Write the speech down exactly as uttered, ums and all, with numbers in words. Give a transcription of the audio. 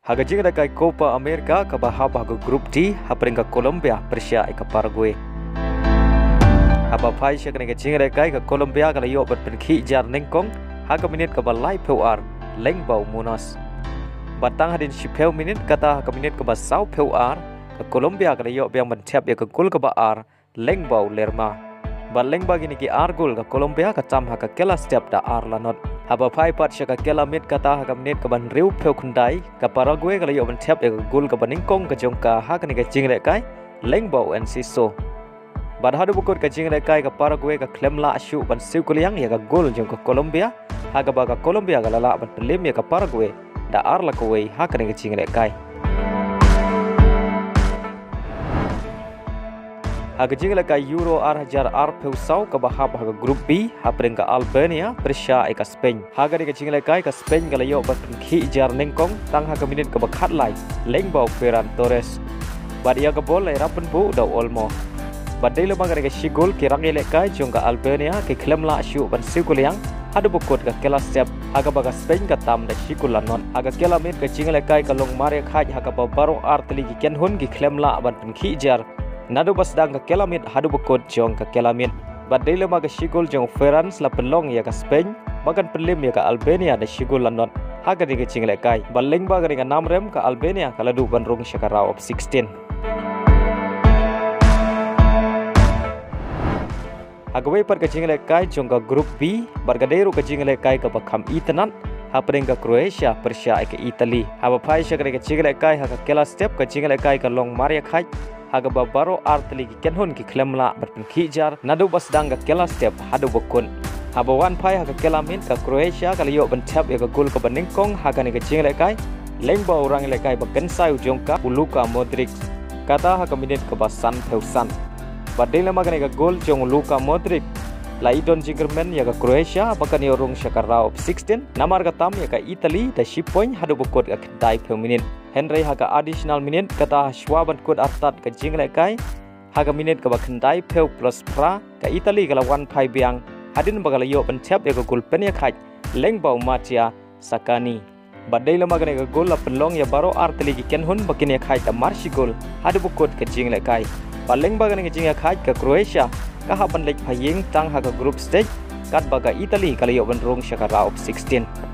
Haka jing kai Copa America ka bahab haga grup D hapring ka Colombia Persia ka Paraguay. Haba pai syak ni ka jing kai ka Colombia ka layo bat pergi jar nengkong haka minit ka balai pewar lengbau munas. Batang hadin shipeu minit kata haka minit ka basau pewar ka Colombia ka layo biang mentep ya ka gol ka baar lengbau lerma. Baleng bagi ni ki argul ka Colombia ka tam haka kela step da ar lanot. Haba pai pat syak ka kela mit kata haka minit ka ban riu peu kundai ka Paraguay ka layo mentep ya ka gol ka baningkong ka jongka haka ni ka jing kai lengbau en siso. Badhadu bukut ka jing kai ka Paraguay ka klemla asyu ban siu kuliang ya ka gol jong ka Colombia haka ba ka Colombia ka lala ban pelim ya ka Paraguay da ar la kuwei haka ni ka jing kai. Haka jing kai Euro ar hajar ar peusau ka bahab haka grup B hapring ka Albania Persia ka Spain. Haka ni ka jing kai ka Spain ka layo ban khi jar nengkong tang haka minit ka bakhat lai lengbau Ferran Torres. Bad ia ka bol lai rapen bu da olmo. Badai lemang ka shigol kirang ile kai jong ka Albania ke klemla asyu ban sikuliang hadu bukut ka kela step haka ba ka Spain ka tam da shikulanon. Haka kela mit ka jing kai ka long mare khaj haka ba baro ar teli ki ken hun ki klemla ban khi jar nadu basdang ka kelamit hadu bukut jong ka kelamit. Badai lemang ka shigol jong Ferran la pelong ya ka Spain bagan pelim ya ka Albania da shigulanon. Haka ni ka jing kai baleng ba ka ni ka namrem ka Albania ka ladu ban rung syakarau of sixteen. Hagawai par ka jing kai jong ka grup B bargaderu ka jing kai ka bakam itanan hapring ka Croatia Persia ka Italy. Haba pai syak ka jing kai haka kela step ka jing kai ka long maria khai haga babaro artli ki kenhun ki klemla berpen kijar nadu basdang ka kela step hadu bokun. Haba wan pai haka kela min ka Croatia ka liyo ben tap ya ka gol ka baningkong haka ni ka jing kai lengbau orang le kai bakan sai jongka Luka Modric kata haka minit ka basan peusan. Badai lama kena ka gol jong Luka Modric lai don jingermen ya ka Croatia bakan yo rung syakarau of sixteen namar ka tam ya ka Italy da shi point hadu bukut ka dai per minit. Henry haka additional minit kata shwaban kut artat ka jing kai haka minit ka bakan dai per plus pra ka Italy ka lawan pai biang hadin bagala yo ben tap ya ka gol pen ya khai lengbau matia sakani. Badai lama kena ka gol la penlong ya baro arteli ki kenhun bakin ya khai ta marshi gol hadu bukut ka jing kai. Paling bagan ng jing khaj ka Croatia kahaban lek phaying tang ha ka group stage kat baga Italy kalayo ban rong syakarau of sixteen.